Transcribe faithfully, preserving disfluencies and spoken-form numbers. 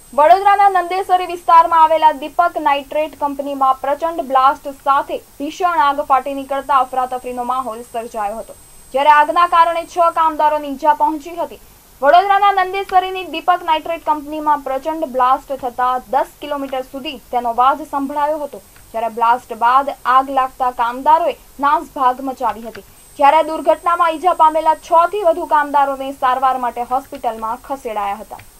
વડોદરાના નંદેસરી વિસ્તારમાં આવેલા દીપક નાઇટ્રેટ કંપનીમાં પ્રચંડ બ્લાસ્ટ સાથે ભીષણ આગ ફાટી નીકળતા અફરાતફરીનો માહોલ સર્જાયો હતો, જ્યારે આગના કારણે છ કામદારોને ઈજા પહોંચી હતી। વડોદરાના નંદેસરીની દીપક નાઇટ્રેટ કંપનીમાં પ્રચંડ બ્લાસ્ટ થતા દસ કિલોમીટર સુધી તેનો અવાજ સંભળાયો હતો, જ્યારે બ્લાસ્ટ બાદ આગ લાગતા કામદારોએ નાસભાગ મચાવી હતી, જ્યારે દુર્ઘટનામાં ઈજા પામેલા છ થી વધુ કામદારોને સારવાર માટે હોસ્પિટલમાં ખસેડાયા હતા।